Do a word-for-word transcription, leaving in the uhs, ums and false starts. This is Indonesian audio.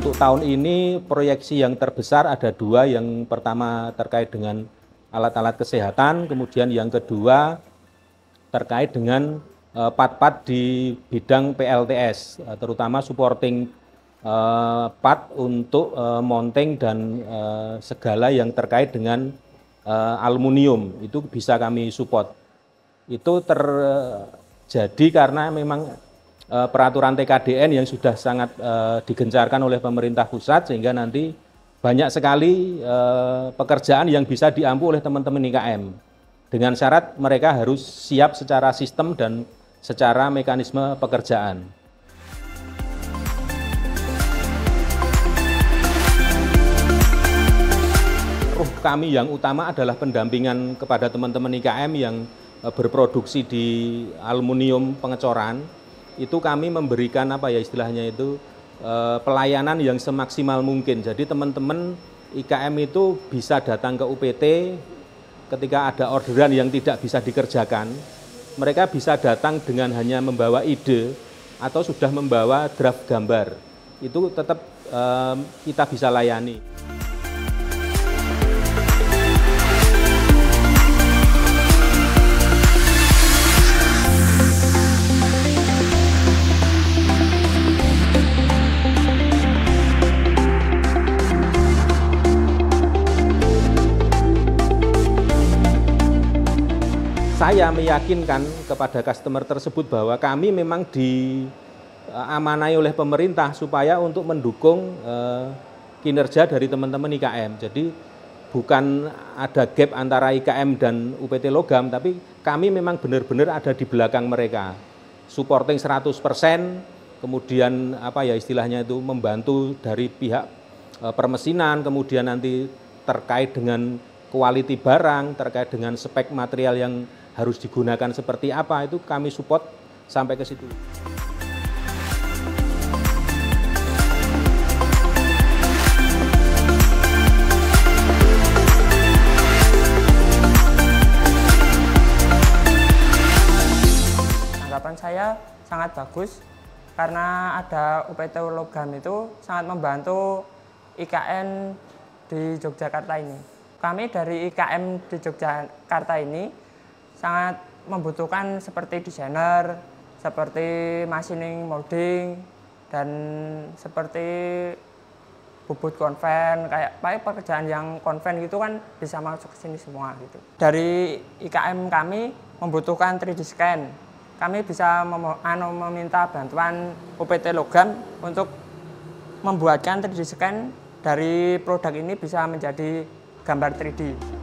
Untuk tahun ini proyeksi yang terbesar ada dua, yang pertama terkait dengan alat-alat kesehatan, kemudian yang kedua terkait dengan uh, part-part di bidang P L T S, uh, terutama supporting uh, part untuk uh, mounting dan uh, segala yang terkait dengan uh, aluminium, itu bisa kami support. Itu terjadi karena memang uh, peraturan T K D N yang sudah sangat uh, digencarkan oleh pemerintah pusat, sehingga nanti banyak sekali uh, pekerjaan yang bisa diampu oleh teman-teman I K M. Dengan syarat mereka harus siap secara sistem dan secara mekanisme pekerjaan. Ruh kami yang utama adalah pendampingan kepada teman-teman I K M yang berproduksi di aluminium pengecoran. Itu kami memberikan apa ya istilahnya itu pelayanan yang semaksimal mungkin. Jadi teman-teman I K M itu bisa datang ke U P T ketika ada orderan yang tidak bisa dikerjakan. Mereka bisa datang dengan hanya membawa ide atau sudah membawa draft gambar. Itu tetap eh, kita bisa layani. Saya meyakinkan kepada customer tersebut bahwa kami memang diamanai oleh pemerintah supaya untuk mendukung eh, kinerja dari teman-teman I K M. Jadi bukan ada gap antara I K M dan U P T Logam, tapi kami memang benar-benar ada di belakang mereka. Supporting seratus persen, kemudian apa ya istilahnya itu membantu dari pihak eh, permesinan, kemudian nanti terkait dengan quality barang, terkait dengan spek material yang harus digunakan seperti apa, itu kami support sampai ke situ. Tanggapan saya sangat bagus karena ada U P T Logam itu sangat membantu I K M di Yogyakarta ini. Kami dari I K M di Yogyakarta ini sangat membutuhkan seperti desainer, seperti machining molding, dan seperti bubut konven, kayak pekerjaan yang konven gitu kan bisa masuk ke sini semua gitu. Dari I K M kami membutuhkan tiga D scan. Kami bisa mem anu, meminta bantuan U P T Logam untuk membuatkan tiga D scan dari produk ini bisa menjadi gambar tiga D.